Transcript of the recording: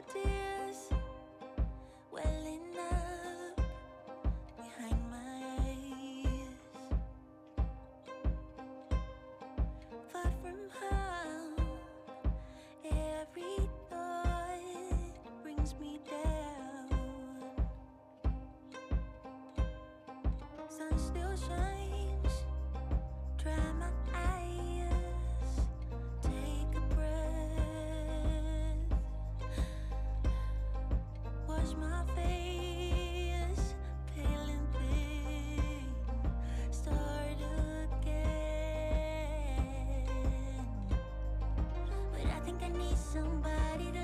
tears welling up behind my eyes. Far from home, every thought brings me down. Sun still shines, dry my eyes, take a breath, wash my face, pale and thin, start again. But I think I need somebody to